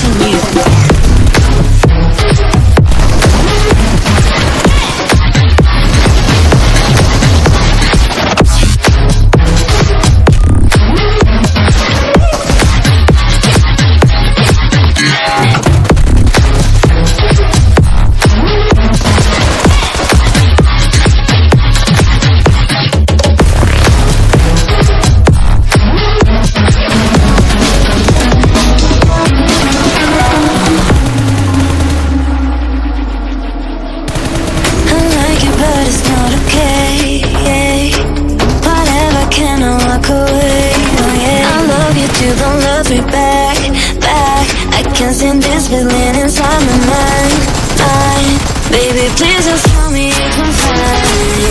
Can't stand this feeling inside my mind. Baby, please just tell me if I'm fine.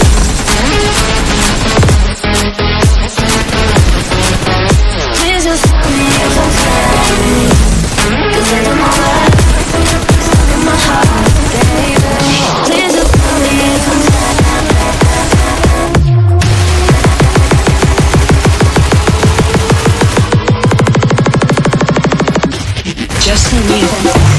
Please just tell me if I'm fine. 'Cause I don't know why it's stuck in my heart, baby. Please just tell me if I'm fine. Just tell me if I'm fine.